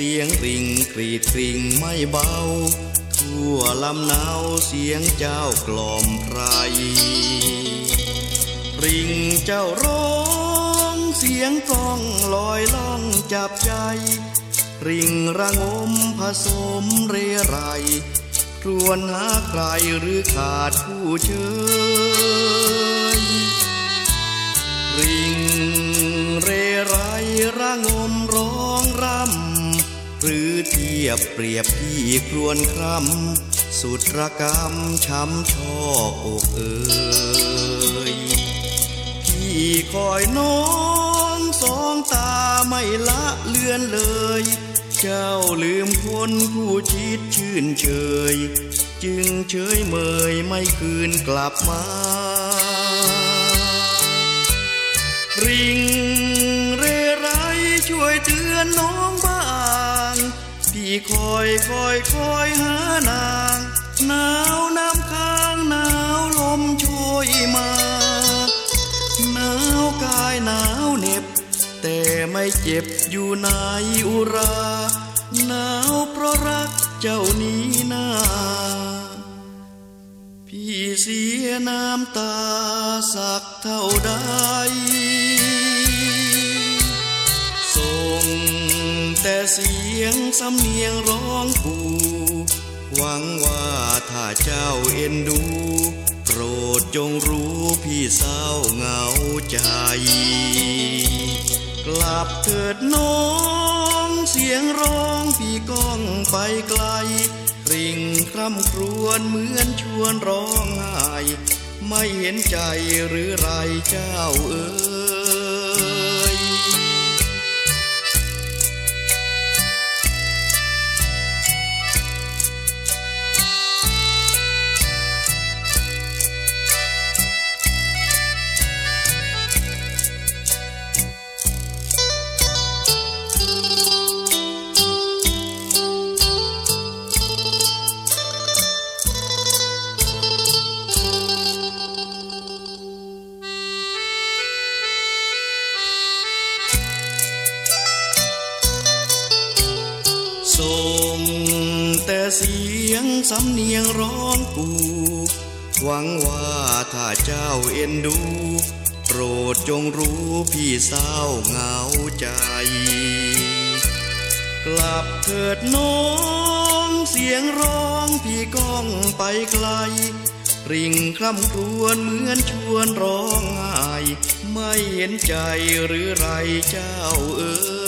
สียงริ่งกรีดกริ่งไม่เบาทั่วลำนาวเสียงเจ้ากล่อมไพรริ่งเจ้าร้องเสียงกลองลอยล่องจับใจริ่งระงมผสมเรไรครวญหาใครหรือขาดผู้เชยริ่งเรไรระงมร้องรำหรือเทียบเปรียบพี่ครวญคร่ำสุดระกำช้ำชอกอกเอ่ยพี่คอยน้องสองตาไม่ละเลือนเลยเจ้าลืมคนผู้ชิดชื่นเชยจึงเฉยเมยไม่คืนกลับมาริ่งเรไรช่วยเตือนน้องบ้างพี่คอยหานางหนาวน้ำค้างหนาวลมช่วยมาหนาวกายหนาวเหน็บแต่ไม่เจ็บอยู่ในอุราหนาวเพราะรักเจ้านี้นาพี่เสียน้ำตาสักเท่าใดส่งแต่เสียงสำเนียงร้องกูหวังว่าถ้าเจ้าเอ็นดูโปรดจงรู้พี่เศร้าเหงาใจกลับเถิดน้องเสียงร้องพี่ก้องไปไกลริ่งคร่ำครวญเหมือนชวนร้องไห้ไม่เห็นใจหรือไรเจ้าเอ๋ยส่งแต่เสียงสำเนียงร้องกูหวังว่าถ้าเจ้าเอ็นดูโปรดจงรู้พี่เศร้าเหงาใจกลับเถิดน้องเสียงร้องพี่ก้องไปไกลริ่งคร่ำครวญเหมือนชวนร้องไห้ไม่เห็นใจหรือไรเจ้าเอ๋ย